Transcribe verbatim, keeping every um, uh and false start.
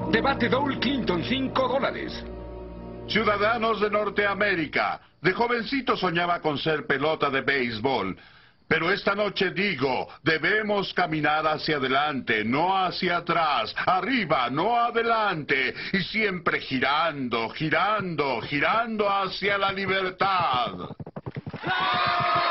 Debate Dow Clinton, cinco dólares. Ciudadanos de Norteamérica, de jovencito soñaba con ser pelota de béisbol. Pero esta noche digo, debemos caminar hacia adelante, no hacia atrás, arriba, no adelante, y siempre girando, girando, girando hacia la libertad.